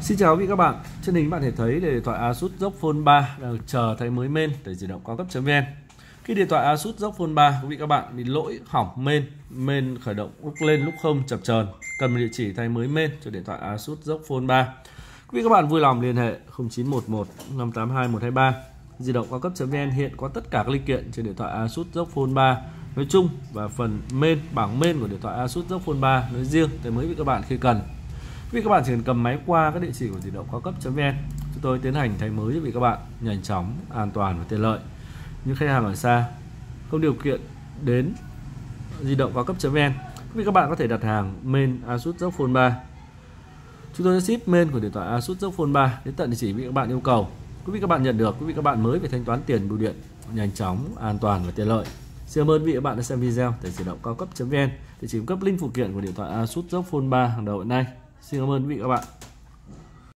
Xin chào quý vị các bạn. Trên hình bạn thể thấy điện thoại Asus ROG Phone 3 đang chờ thay mới main để di động cao cấp.vn. Khi điện thoại Asus ROG Phone 3 quý vị các bạn bị lỗi hỏng main khởi động lúc lên lúc không chập chờn, cần một địa chỉ thay mới main cho điện thoại Asus ROG Phone 3. Quý vị các bạn vui lòng liên hệ 0911 582 123. Di động cao cấp.vn hiện có tất cả các linh kiện trên điện thoại Asus ROG Phone 3 nói chung và phần bảng main của điện thoại Asus ROG Phone 3 nói riêng tới mới quý vị các bạn khi cần. Quý vị các bạn chỉ cần cầm máy qua các địa chỉ của di động cao cấp.vn, chúng tôi tiến hành thay mới cho quý vị các bạn nhanh chóng, an toàn và tiện lợi. Những khách hàng ở xa không điều kiện đến di động cao cấp.vn, quý vị các bạn có thể đặt hàng main Asus ROG Phone 3. Chúng tôi sẽ ship main của điện thoại Asus ROG Phone 3 đến tận địa chỉ quý vị các bạn yêu cầu. Quý vị các bạn nhận được, quý vị các bạn mới phải thanh toán tiền bưu điện nhanh chóng, an toàn và tiện lợi. Xin cảm ơn quý vị các bạn đã xem video tại di động cao cấp.vn để cung cấp link phụ kiện của điện thoại Asus ROG Phone 3 hàng đầu hiện nay. Xin cảm ơn quý vị các bạn.